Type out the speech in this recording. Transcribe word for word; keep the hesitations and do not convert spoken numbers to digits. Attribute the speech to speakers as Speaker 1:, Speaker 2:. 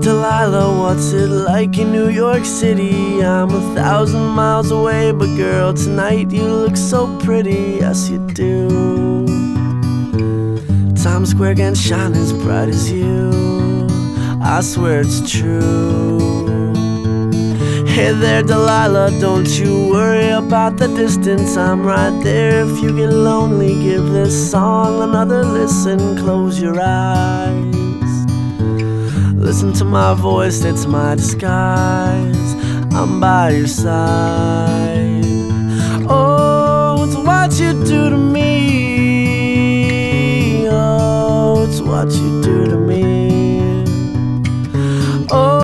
Speaker 1: Delilah, what's it like in New York City? I'm a thousand miles away, but girl, tonight you look so pretty, yes you do. Times Square can shine as bright as you, I swear it's true. Hey there Delilah, don't you worry about the distance, I'm right there. If you get lonely, give this song another listen. Close your eyes, listen to my voice, it's my disguise, I'm by your side. Oh, it's what you do to me